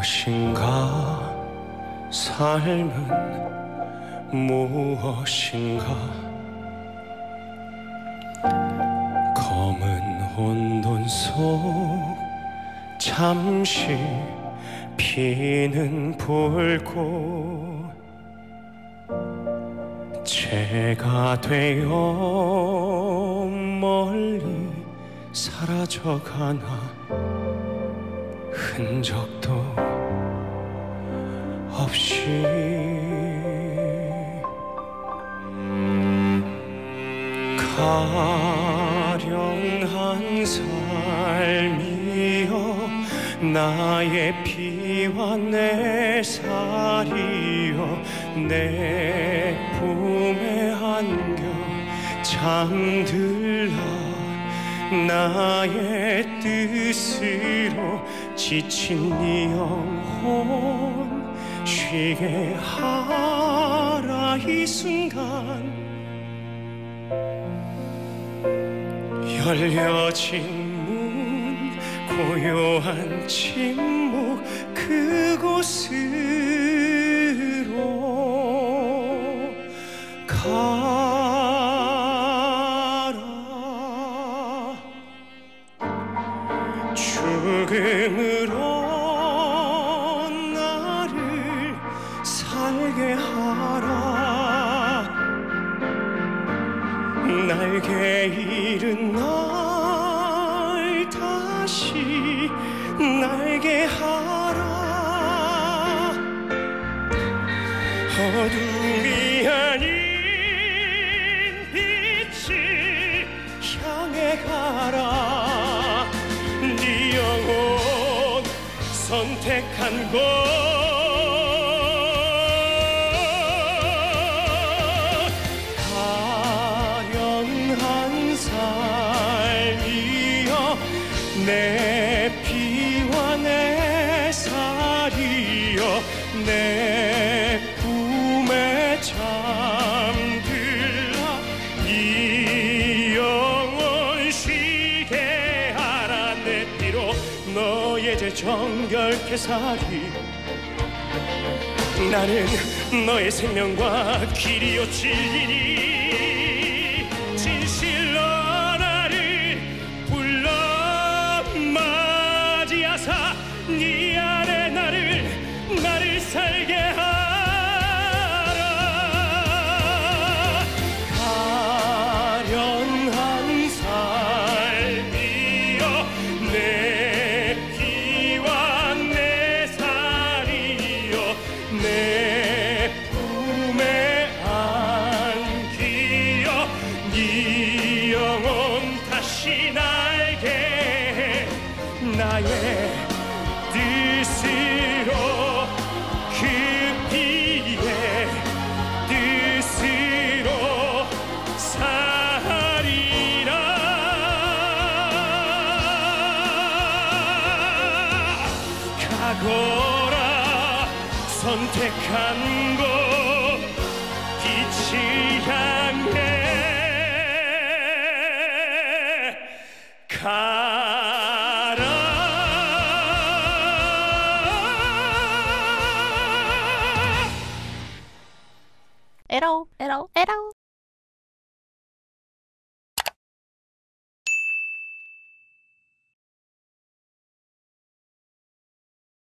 무엇인가 삶은 무엇인가 검은 혼돈 속 잠시 피는 불꽃 재가 되어 멀리 사라져가나 흔적도 없이 가련한 삶이여 나의 피와 내 살이여 내 품에 안겨 잠들라 나의 뜻으로 지친 네 영혼 쉬게 하라 이 순간 열려진 문 고요한 침묵 그곳으로 가라 죽음으로 나를 살게 하라 날개 잃은 날 다시 날게 하라 어둠이 아닌 빛을 향해 가라 네 영혼 선택한 곳 내 피와 내 살이여 내 품에 잠들라 이 영혼 쉬게 하라 내 피로 너의 죄 정결케 사리 나는 너의 생명과 길이요 진리니 진실로 네 안에 나를 살게 하라 가련한 삶이여 내 피와 내 살이여 내 품에 안기여 네 영혼 다시 날게 해 나의 뜻으로 그 피의 뜻으로 살리라 가거라 선택한 곳 빛을 향해 가